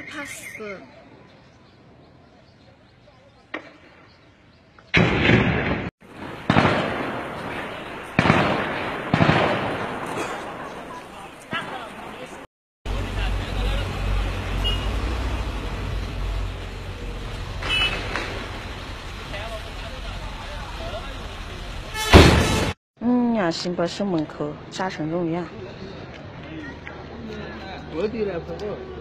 怕死。 新北市门口嘉诚荣苑。 我的来朋友。